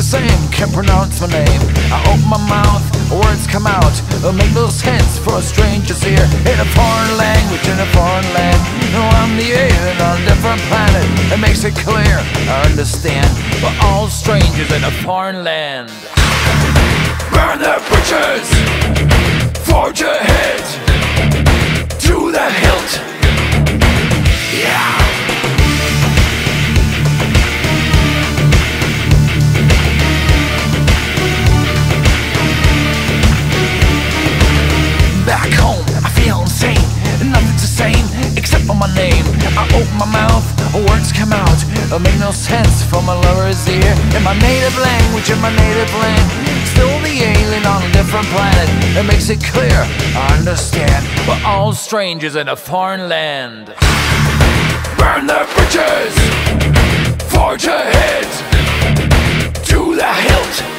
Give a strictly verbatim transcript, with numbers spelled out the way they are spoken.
same, can't pronounce my name. I open my mouth, words come out, uh, make no sense for a stranger's ear. In a foreign language, in a foreign land. No, I'm the alien on a different planet. It makes it clear, I understand. We're all strangers in a foreign land. Burn the bridges, forge ahead to the hilt. Yeah. Back home, I feel insane. Nothing's the same except for my name. I open my mouth, words come out. It make no sense from a lover's ear. In my native language, in my native land. Still the alien on a different planet. It makes it clear, I understand. We're all strangers in a foreign land. Burn the bridges, forge ahead to the hilt.